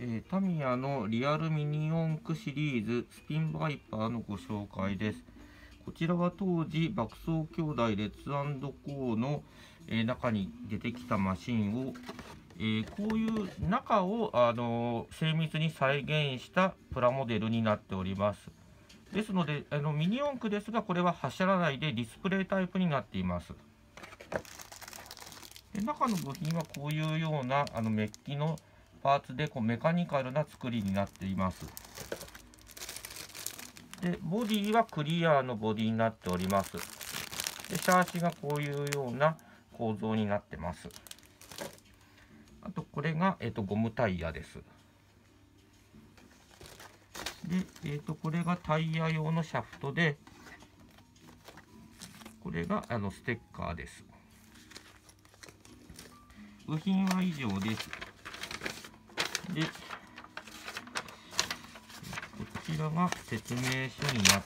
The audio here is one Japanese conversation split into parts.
タミヤのリアルミニ四駆シリーズスピンバイパーのご紹介です。こちらは当時爆走兄弟レッツ&コーの、中に出てきたマシンを、こういう中を精密に再現したプラモデルになっております。ですのでミニ四駆ですが、これは走らないでディスプレイタイプになっています。で、中の部品はこういうようなメッキのパーツでメカニカルな作りになっています。で、ボディはクリアのボディになっております。で、シャーシがこういうような構造になってます。あと、これが、ゴムタイヤです。で、これがタイヤ用のシャフトで、これがステッカーです。部品は以上です。で、こちらが説明書になって、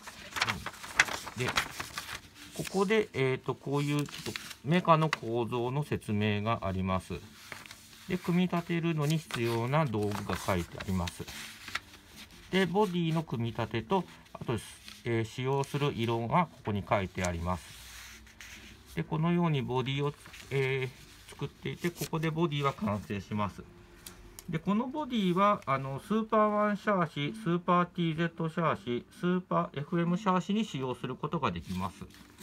ここで、こういうちょっとメカの構造の説明があります。で、組み立てるのに必要な道具が書いてあります。で、ボディの組み立てと、あと、使用する色がここに書いてあります。で、このようにボディを、作っていて、ここでボディは完成します。で、このボディはスーパーワンシャーシ、スーパー TZ シャーシ、スーパー FM シャーシに使用することができます。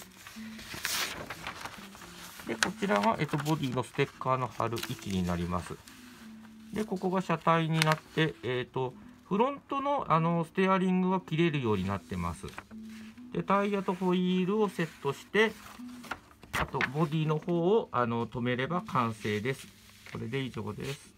で、こちらが、ボディのステッカーの貼る位置になります。で、ここが車体になって、フロントのステアリングは切れるようになってます。で、タイヤとホイールをセットして、あとボディの方を止めれば完成です。これで以上です。